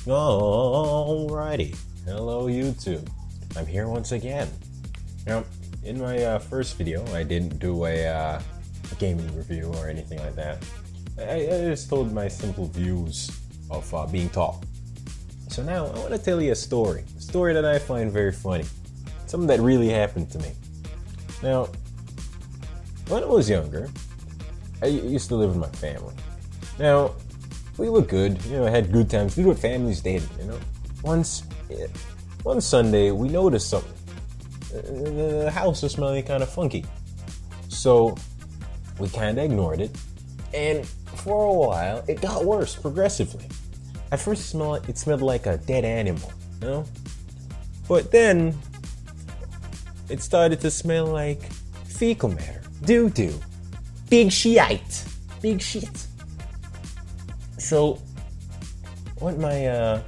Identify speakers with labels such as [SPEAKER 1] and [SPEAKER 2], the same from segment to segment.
[SPEAKER 1] Alrighty, hello YouTube. I'm here once again. Now, in my first video, I didn't do a gaming review or anything like that. I just told my simple views of being tall. So now I want to tell you a story that I find very funny, something that really happened to me. Now, when I was younger, I used to live with my family. Now, we were good, had good times, did what families did, One Sunday, we noticed something. The house was smelling kind of funky. So, we kind of ignored it. And for a while, it got worse progressively. At first, it smelled like a dead animal, But then, it started to smell like fecal matter, doo-doo, big shit. So, what my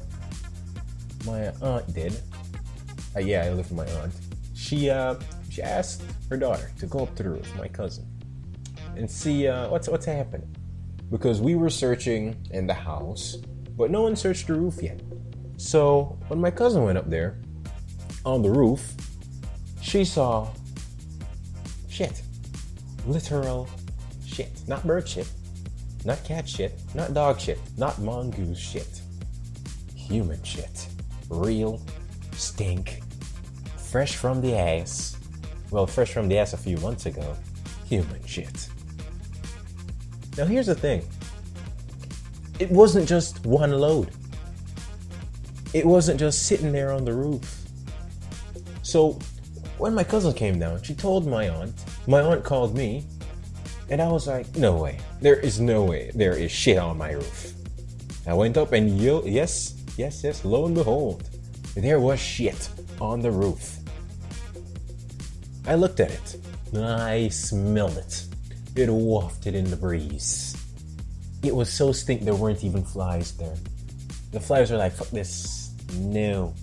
[SPEAKER 1] aunt did, I live with my aunt. She asked her daughter to go up to the roof, my cousin, and see what's happening, because we were searching in the house, but no one searched the roof yet. So when my cousin went up there on the roof, she saw shit, literal shit, not bird shit. Not cat shit, not dog shit, not mongoose shit. Human shit. Real stink. Fresh from the ass. Well, fresh from the ass a few months ago. Human shit. Now here's the thing. It wasn't just one load. It wasn't just sitting there on the roof. So when my cousin came down, she told my aunt. My aunt called me. And I was like, no way. There is no way there is shit on my roof. I went up and yes, lo and behold, there was shit on the roof. I looked at it. I smelled it. It wafted in the breeze. It was so stink there weren't even flies there. The flies were like, fuck this. No.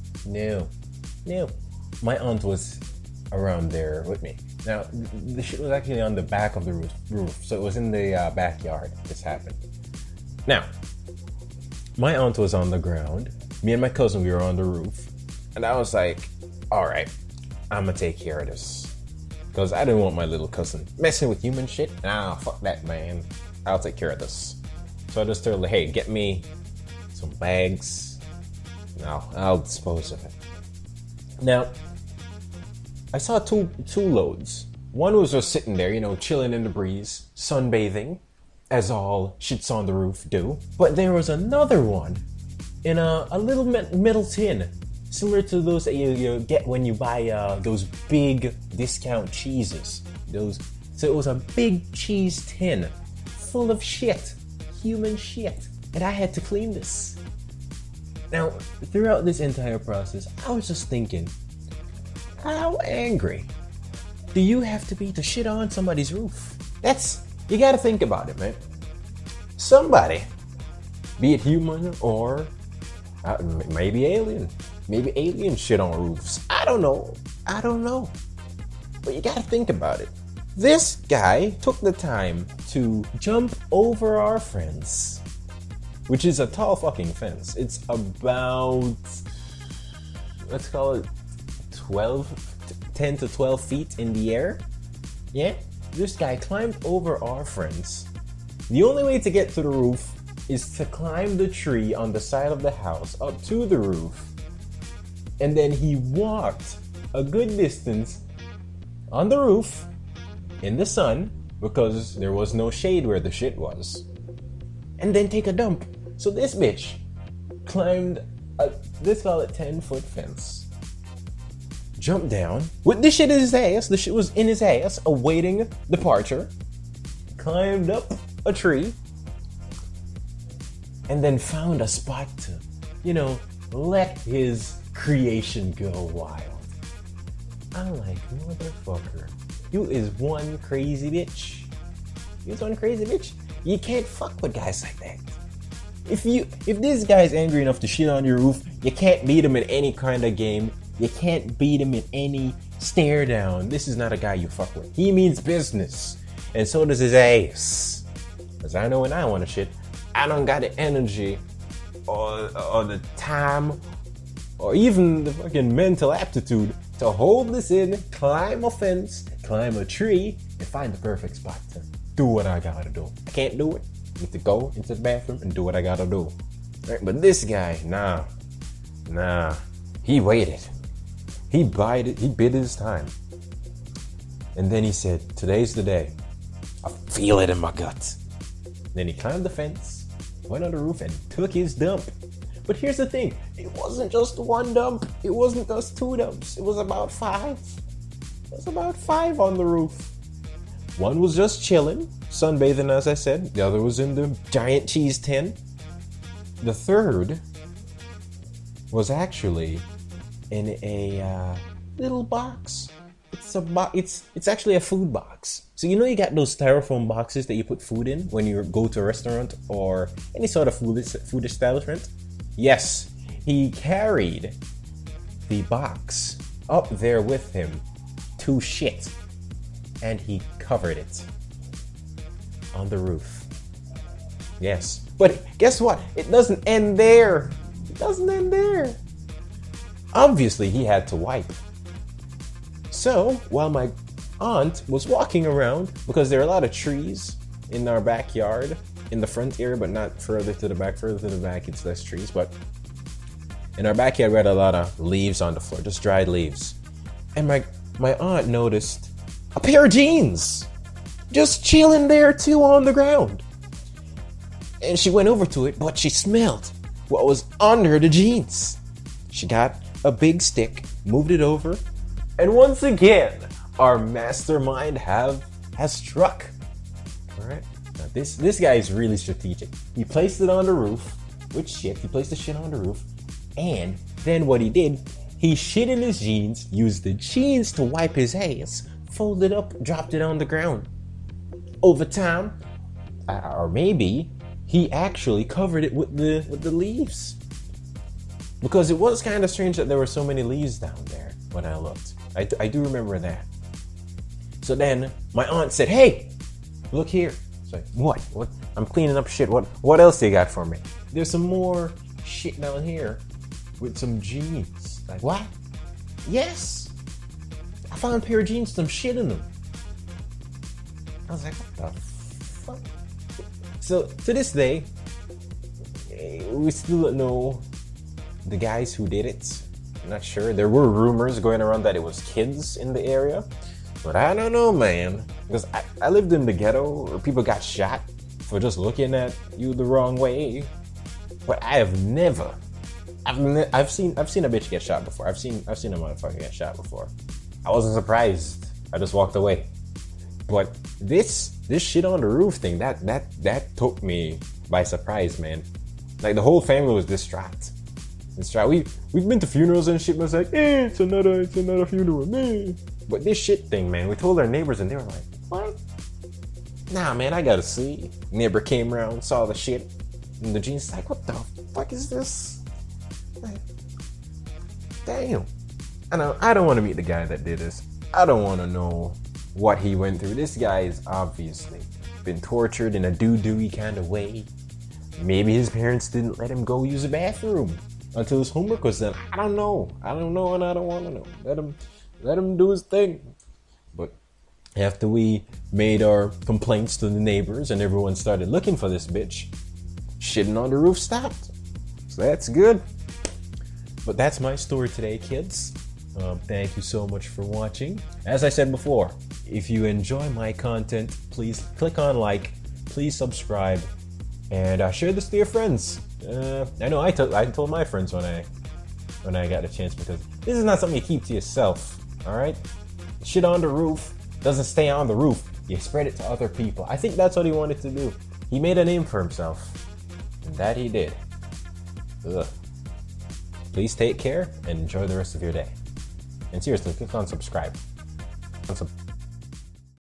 [SPEAKER 1] My aunt was around there with me. Now, the shit was actually on the back of the roof, so it was in the backyard this happened. Now, my aunt was on the ground, me and my cousin, we were on the roof, and I was like, alright, I'm gonna take care of this. Because I didn't want my little cousin messing with human shit. Nah, fuck that, man. I'll take care of this. So I just told her, hey, get me some bags, and I'll dispose of it. Now, I saw two loads. One was just sitting there, chilling in the breeze, sunbathing, as all shits on the roof do. But there was another one in a little metal tin, similar to those that you get when you buy those big discount cheeses. So it was a big cheese tin full of shit, human shit, and I had to clean this. Now, throughout this entire process, I was just thinking, how angry do you have to be to shit on somebody's roof? You gotta think about it, man. Somebody, be it human or maybe alien. Maybe aliens shit on roofs. I don't know. But you gotta think about it. This guy took the time to jump over our fence, which is a tall fucking fence. It's about, let's call it 10 to 12 feet in the air. Yeah, this guy climbed over our fence. The only way to get to the roof is to climb the tree on the side of the house up to the roof. And then he walked a good distance on the roof in the sun, because there was no shade where the shit was, and then take a dump. So this bitch climbed let's call it 10-foot fence, jumped down with this shit in his ass. The shit was in his ass, awaiting departure. Climbed up a tree, and then found a spot to, let his creation go wild. I'm like, motherfucker, you is one crazy bitch. You can't fuck with guys like that. If this guy's angry enough to shit on your roof, you can't beat him in any kind of game. You can't beat him in any stare down. This is not a guy you fuck with. He means business. And so does his ass. Because I know when I want to shit, I don't got the energy or the time or even the fucking mental aptitude to hold this in, climb a fence, climb a tree, and find the perfect spot to do what I gotta do. I can't do it. I need to go into the bathroom and do what I gotta do. Right? But this guy, nah. He waited. He bid his time. And then he said, today's the day. I feel it in my guts. Then he climbed the fence, went on the roof, and took his dump. But here's the thing, it wasn't just one dump. It wasn't just 2 dumps. It was about 5. It was about 5 on the roof. One was just chilling, sunbathing, as I said. The other was in the giant cheese tin. The third was actually in a little box. It's actually a food box. So you know you got those styrofoam boxes that you put food in when you go to a restaurant or any sort of food establishment? Yes, he carried the box up there with him to shit, and he covered it on the roof. Yes, but guess what? It doesn't end there. It doesn't end there. Obviously, he had to wipe. So, while my aunt was walking around, because there are a lot of trees in our backyard, in the front area, but not further to the back. Further to the back, it's less trees. But in our backyard, we had a lot of leaves on the floor, just dried leaves. And my aunt noticed a pair of jeans just chilling there too on the ground. And she went over to it, but she smelled what was under the jeans. She got a big stick, moved it over, and once again, our mastermind has struck. All right. Now this guy is really strategic. He placed it on the roof with shit. He placed the shit on the roof, and then what he did, he shit in his jeans, used the jeans to wipe his ass, folded up, dropped it on the ground. Over time, or maybe he actually covered it with the leaves, because it was kind of strange that there were so many leaves down there when I looked. I do remember that. So then my aunt said, "Hey, look here." So what? I'm cleaning up shit. What else they got for me? There's some more shit down here with some jeans. Like, what? Yes. I found a pair of jeans with some shit in them. I was like, what the fuck? So to this day, we still don't know the guys who did it. I'm not sure. There were rumors going around that it was kids in the area, but I don't know, man. Because I lived in the ghetto where people got shot for just looking at you the wrong way. But I have never. I've seen a bitch get shot before. I've seen a motherfucker get shot before. I wasn't surprised. I just walked away. But this shit on the roof thing, that took me by surprise, man. Like the whole family was distraught. We've been to funerals and shit, but it's like, it's another funeral, man. But this shit thing, man, we told our neighbors and they were like, what? Nah, man, I gotta see. Neighbor came around, saw the shit, and the jeans like, what the fuck is this? Like, damn. I don't want to meet the guy that did this. I don't want to know what he went through. This guy is obviously been tortured in a doo-doo-y kind of way. Maybe his parents didn't let him go use the bathroom until his homework was done. I don't know, and I don't want to know. Let him do his thing. But after we made our complaints to the neighbors and everyone started looking for this bitch, shitting on the roof stopped. So that's good. But that's my story today, kids. Thank you so much for watching. As I said before, if you enjoy my content, please click on like, please subscribe, and share this to your friends. I know I told my friends when I got a chance, because this is not something you keep to yourself. All right, shit on the roof doesn't stay on the roof. You spread it to other people. I think that's what he wanted to do. He made a name for himself, and that he did. Ugh. Please take care and enjoy the rest of your day. And seriously, click on subscribe.